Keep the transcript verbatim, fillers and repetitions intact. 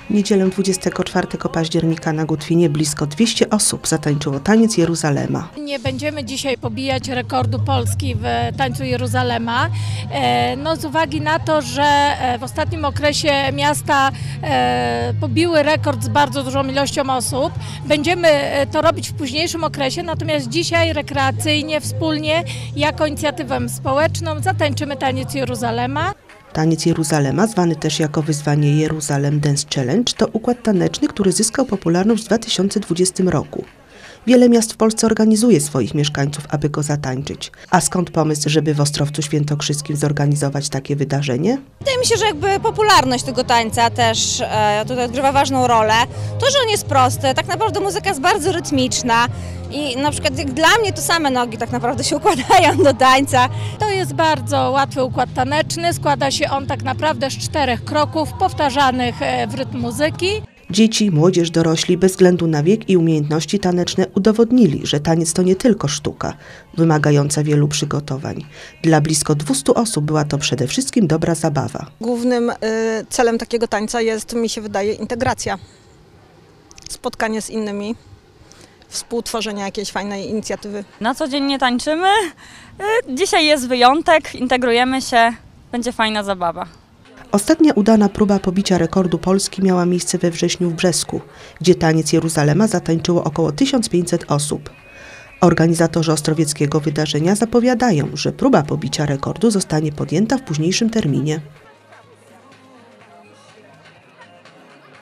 W niedzielę dwudziestego czwartego października na Gutwinie blisko dwieście osób zatańczyło taniec Jeruzalema. Nie będziemy dzisiaj pobijać rekordu Polski w tańcu Jeruzalema, no z uwagi na to, że w ostatnim okresie miasta pobiły rekord z bardzo dużą ilością osób. Będziemy to robić w późniejszym okresie, natomiast dzisiaj rekreacyjnie, wspólnie, jako inicjatywę społeczną zatańczymy taniec Jeruzalema. Taniec Jeruzalema, zwany też jako wyzwanie Jeruzalem Dance Challenge, to układ taneczny, który zyskał popularność w dwa tysiące dwudziestym roku. Wiele miast w Polsce organizuje swoich mieszkańców, aby go zatańczyć. A skąd pomysł, żeby w Ostrowcu Świętokrzyskim zorganizować takie wydarzenie? Wydaje mi się, że jakby popularność tego tańca też e, tutaj odgrywa ważną rolę. To, że on jest prosty, tak naprawdę muzyka jest bardzo rytmiczna i na przykład jak dla mnie to same nogi tak naprawdę się układają do tańca. To jest bardzo łatwy układ taneczny, składa się on tak naprawdę z czterech kroków powtarzanych w rytm muzyki. Dzieci, młodzież, dorośli bez względu na wiek i umiejętności taneczne udowodnili, że taniec to nie tylko sztuka, wymagająca wielu przygotowań. Dla blisko dwustu osób była to przede wszystkim dobra zabawa. Głównym y, celem takiego tańca jest, mi się wydaje, integracja. Spotkanie z innymi, współtworzenie jakiejś fajnej inicjatywy. Na co dzień nie tańczymy. Dzisiaj jest wyjątek, integrujemy się, będzie fajna zabawa. Ostatnia udana próba pobicia rekordu Polski miała miejsce we wrześniu w Brzesku, gdzie taniec Jeruzalema zatańczyło około tysiąc pięćset osób. Organizatorzy ostrowieckiego wydarzenia zapowiadają, że próba pobicia rekordu zostanie podjęta w późniejszym terminie.